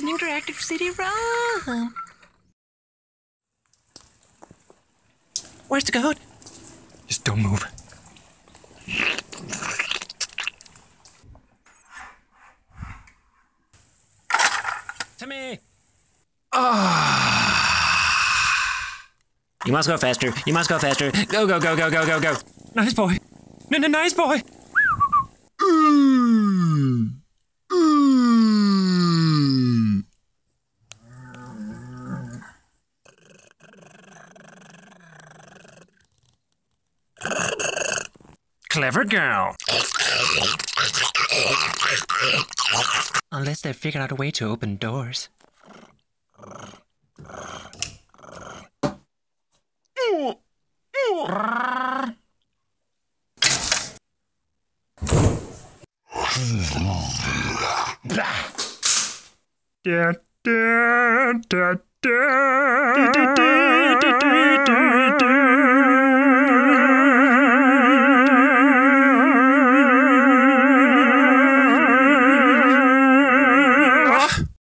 an interactive CD-ROM. Where's the code? Just don't move. Timmy! You must go faster. You must go faster. Go, go, go, go, go, go, go. Nice boy. Nice boy. Clever girl. Unless they've figured out a way to open doors. Da, da, da, da.